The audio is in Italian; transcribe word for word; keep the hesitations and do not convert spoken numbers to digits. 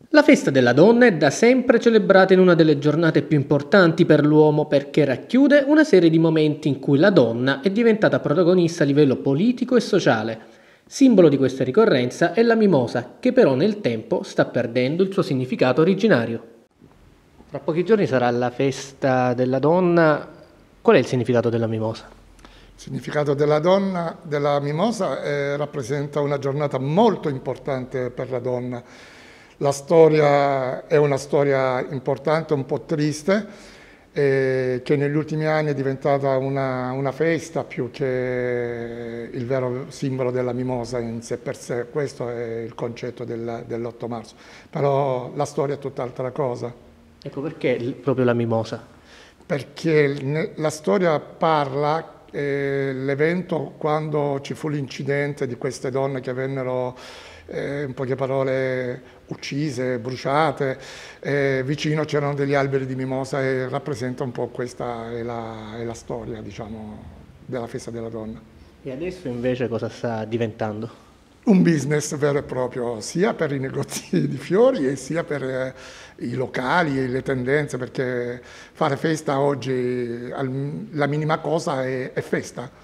La festa della donna è da sempre celebrata in una delle giornate più importanti per l'uomo perché racchiude una serie di momenti in cui la donna è diventata protagonista a livello politico e sociale. Simbolo di questa ricorrenza è la mimosa, che però nel tempo sta perdendo il suo significato originario. Tra pochi giorni sarà la festa della donna. Qual è il significato della mimosa? Il significato della donna, della mimosa, eh, rappresenta una giornata molto importante per la donna. La storia è una storia importante, un po' triste, eh, che negli ultimi anni è diventata una, una festa più che il vero simbolo della mimosa in sé per sé. Questo è il concetto del, dell'otto marzo. Però la storia è tutt'altra cosa. Ecco perché l- proprio la mimosa. Perché la storia parla eh, l'evento quando ci fu l'incidente di queste donne che vennero, eh, in poche parole, uccise, bruciate, eh, vicino c'erano degli alberi di mimosa e rappresenta un po' questa è la, è la storia, diciamo, della festa della donna. E adesso invece cosa sta diventando? Un business vero e proprio, sia per i negozi di fiori e sia per eh, i locali e le tendenze, perché fare festa oggi, al- la minima cosa è, è festa.